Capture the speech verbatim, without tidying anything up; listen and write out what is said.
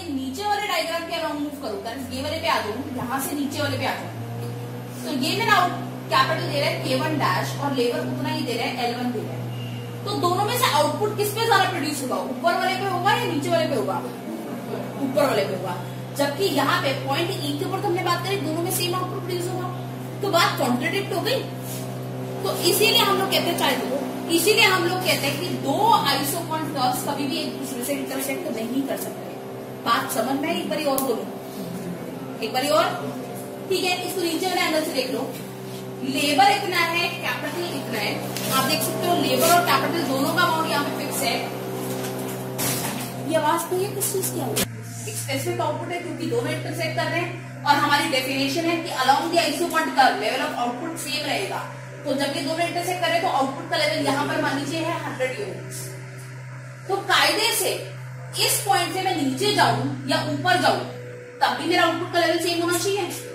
नीचे वाले डायग्राम के अराउंड मूव करूँ, ये वाले पे आ जाऊँ, यहाँ से नीचे वाले पे आ जाऊँ, तो ये मेरा कैपिटल दे रहा है के वन डैश और लेबर उतना ही दे रहा है एल वन दे रहा है। तो दोनों में से आउटपुट किस पे ज्यादा प्रोड्यूस होगा, ऊपर वाले पे होगा या नीचे वाले पे होगा? ऊपर वाले पे होगा। जबकि यहाँ पे पॉइंट ई के ऊपर तो हमने बात करी दोनों में सेम आउटपुट प्रोड्यूस होगा, तो बात कॉन्ट्रडिक्ट हो गई। तो इसीलिए हम लोग कहते हैं, चाहे दो इसीलिए हम लोग कहते हैं कि दो आइसोकॉन कर्व्स कभी भी एक दूसरे से इंटरसेक्ट नहीं कर सकते। बात समझ में? एक बारी और बोलूं, एक बारी और, ठीक है। इसको नीचे वाले एंगल से देख लो, लेबर इतना है, कैपिटल इतना है, आप देख सकते हो लेबर और कैपिटल दोनों का अमाउंट यहाँ पे फिक्स है। ये आवाज तो ये किस चीज की आवाज? एक स्पेसिफिक आउटपुट है क्योंकि दोनों इंटरसेक्ट कर रहे हैं और हमारी डेफिनेशन है कि along the isoquant curve level of output same रहेगा। तो जब ये दोनों इंटरसेक्ट कर रहे हैं तो आउटपुट का लेवल यहाँ पर मान लीजिए है हंड्रेड यूनिट्स। तो कायदे से इस पॉइंट से मैं नीचे जाऊं या ऊपर जाऊं तब भी मेरा आउटपुट का लेवल सेम होना चाहिए।